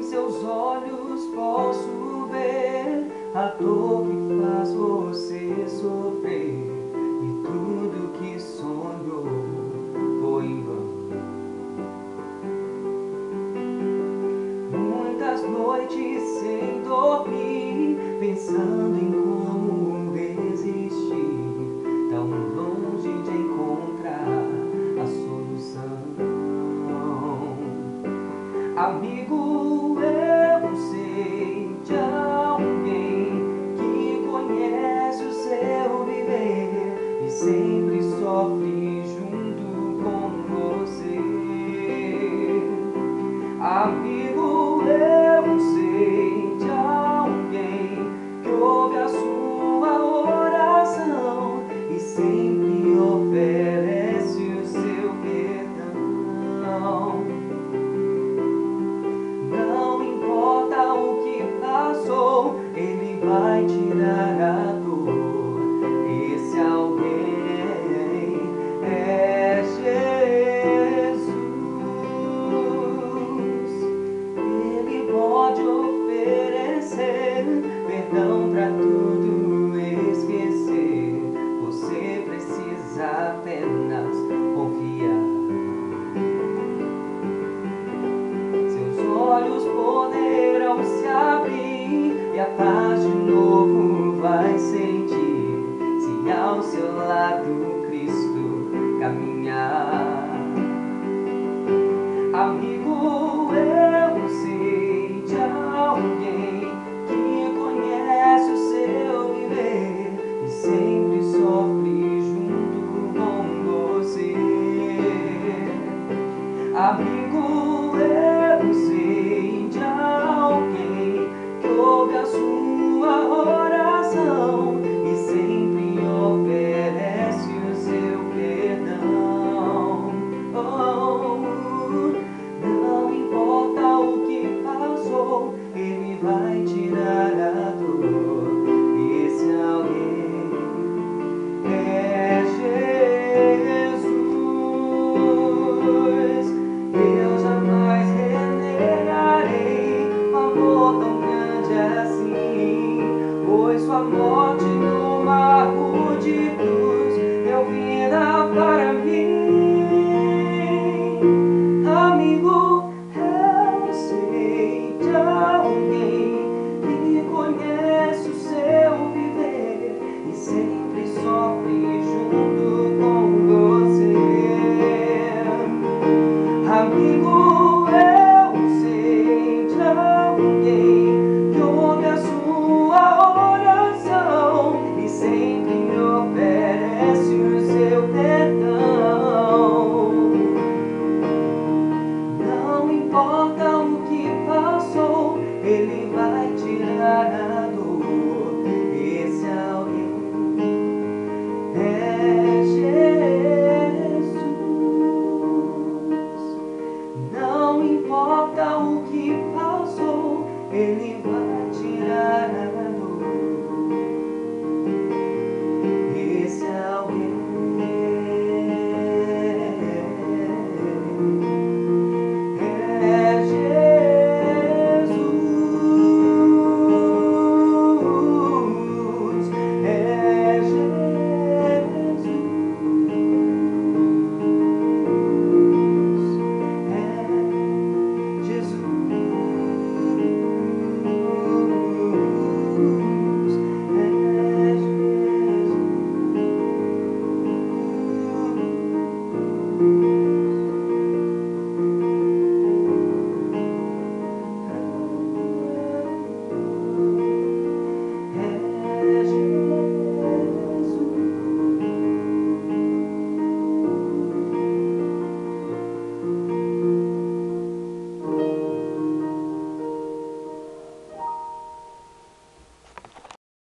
seus olhos posso ver a dor que faz você sofrer, e tudo que sonhou foi em vão. Muitas noites sem dormir, pensando em como resistir, tão longe de encontrar a solução. Amigo, eu sei de alguém que conhece o seu viver e sempre sofre junto com você. Amigo, eu sei de alguém que ouve a sua oração e sempre oferece o seu perdão. Não importa o que passou, Ele vai tirar a dor. Esse alguém é Jesus. Ele pode oferecer perdão pra tudo esquecer. Você precisa apenas confiar. Olhos poderão se abrir e a paz de novo vai sentir, se ao seu lado Cristo caminhar. Amigo, eu sei de alguém que conhece o seu viver e sempre sofre junto com você. Amigo, eu sei de alguém que ouve a sua oração e sempre oferece o seu perdão. Não importa o que passou, Ele vai tirar a dor. Esse alguém é Jesus. Eu jamais renegarei um amor tão grande assim, pois sua morte no marco de cruz deu vida para mim. Amigo, eu sei de alguém que conhece o seu viver e sempre sofre junto com você. Amigo, eu sei de alguém que ouve a sua oração e sempre oferece o seu perdão. Não importa o que passou, Ele vai tirar a dor. Esse alguém é Jesus. Não importa o que passou, Ele vai tirar a dor. Esse alguém é Jesus. É Jesus. Jesus.